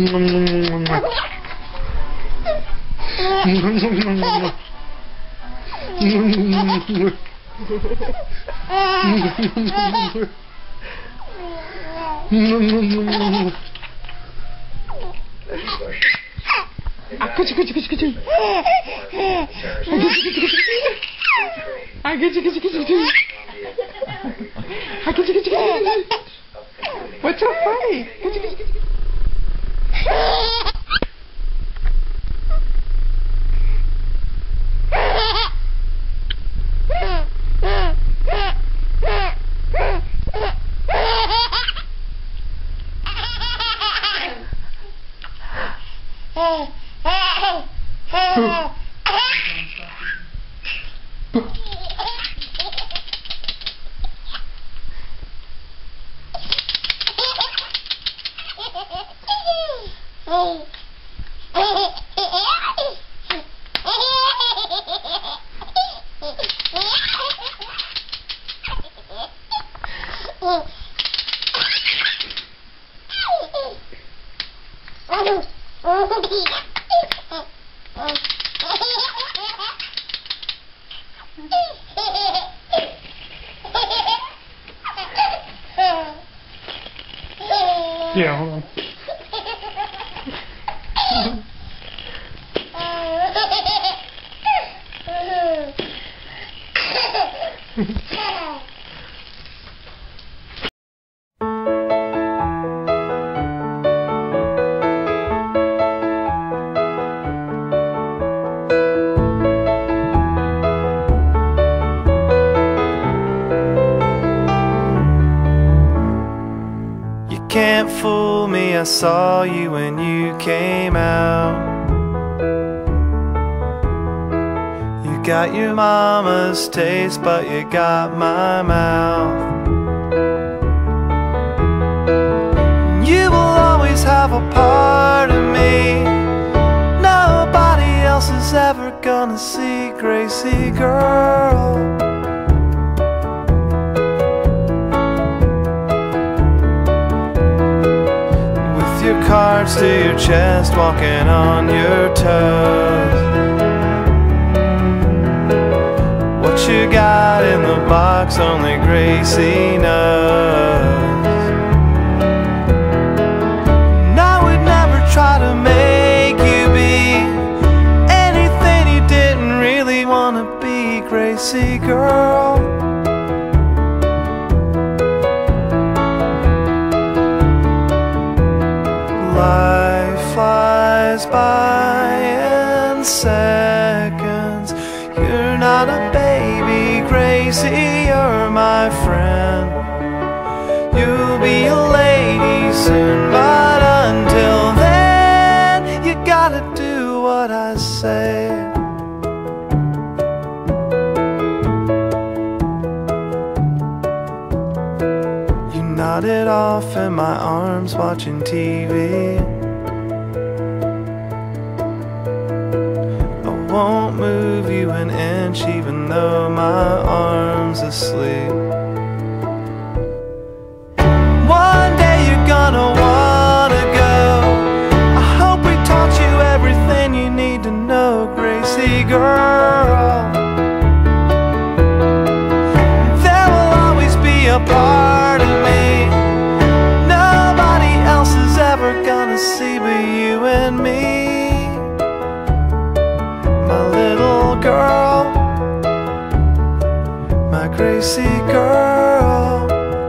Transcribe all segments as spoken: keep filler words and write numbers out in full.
Kucing, kucing, kucing, kucing. Kucing, kucing, kucing, kucing. Kucing, kucing, kucing. What's so funny? Kucing, kucing, kucing. Yeah, hold on. Can't fool me, I saw you when you came out. You got your mama's taste, but you got my mouth. You will always have a part of me. Nobody else is ever gonna see, Gracie girl. Cards to your chest, walking on your toes. What you got in the box, only Gracie knows. And I would never try to make you be anything you didn't really want to be, Gracie girl. Life flies by in seconds. You're not a baby, Gracie, you're my friend. You'll be a lady soon, but until then, you gotta do what I say. You nodded off in my arms watching T V. I won't move you an inch even though my arm's asleep. One day you're gonna wanna go. I hope we taught you everything you need to know, Gracie girl. There will always be a part of me nobody else is ever gonna see but you and me. My little girl, my Gracie girl.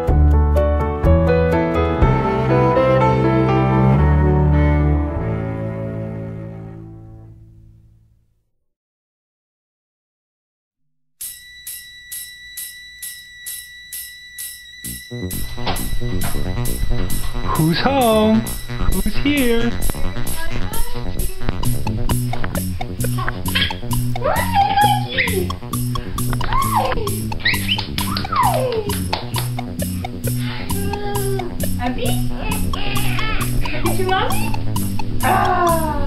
Who's home? Who's here? Abby? Did you mommy? Ah!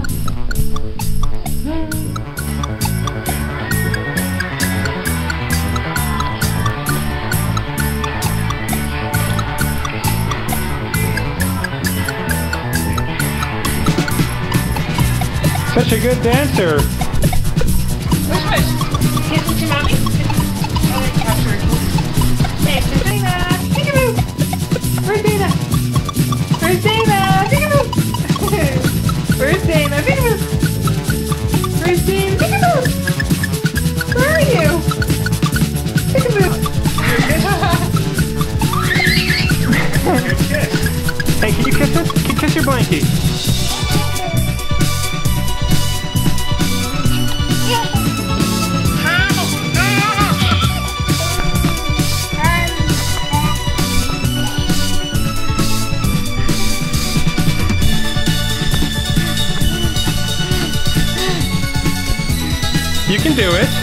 good dancer. Push, push. Kiss it to mommy. Oh, it's captured. Hey, there's Dana. Peekaboo. Where's Dana? Where's Dana? Peekaboo. Where's Dana? Peekaboo. Where's Dana? Peekaboo. Where are you? Peekaboo. Good kiss. Hey, can you kiss us? Can you kiss your blankie? You can do it.